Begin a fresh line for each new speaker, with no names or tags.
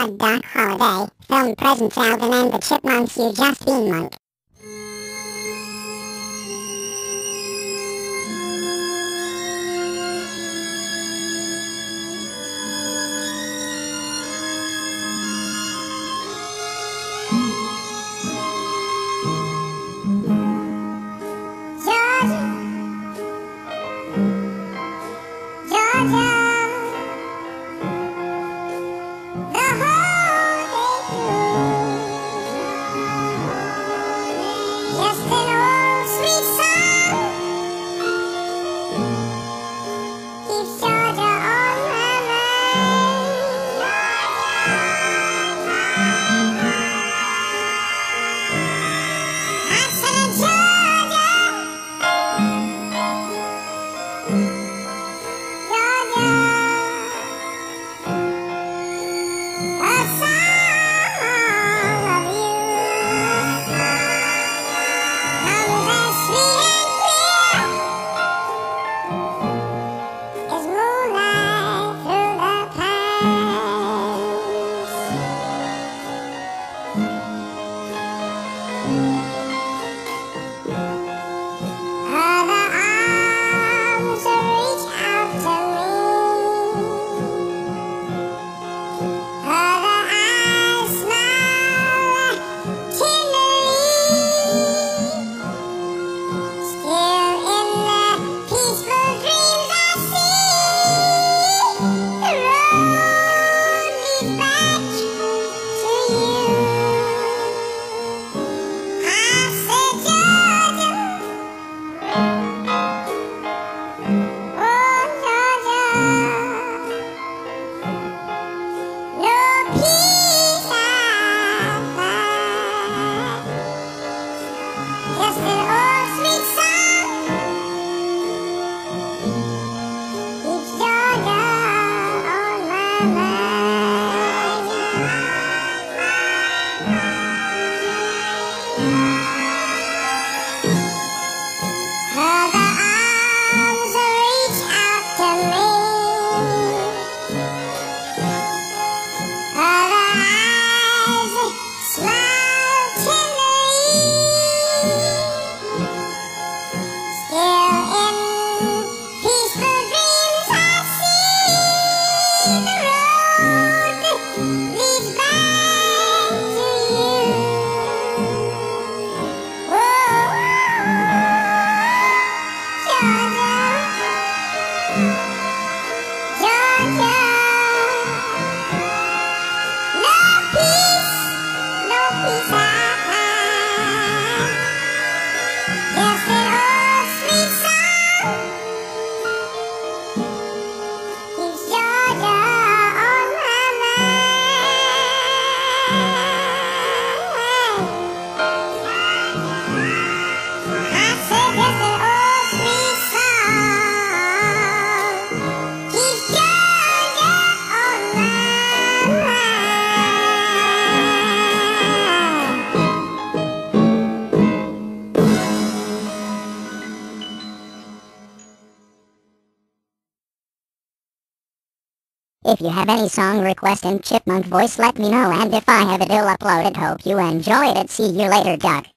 A Dark Holiday, film presents Alvin and the Chipmunks. You just been monk. Georgia, the whole day through, just an old sweet song keeps Georgia on my mind. I said, Georgia, a song of you comes as sweet and clear as moonlight through the pines. Other arms reach out to me. Other eyes smile tenderly. Still in the peaceful dreams I see, the road leads back to you. I said, Georgia, oh Georgia, no peace I find, just an old sweet song keeps Georgia on my mind. Other arms reach out to me. Other eyes smile tenderly. Still in peaceful dreams I see, the road leads back to you. Whoa, Georgia, Georgia, no peace I find, just an old sweet song keeps Georgia on my mind. I said just an old sweet song keeps Georgia on my If you have any song request in chipmunk voice, let me know, and if I have it, I'll upload it. Hope you enjoyed it. See you later, Doug.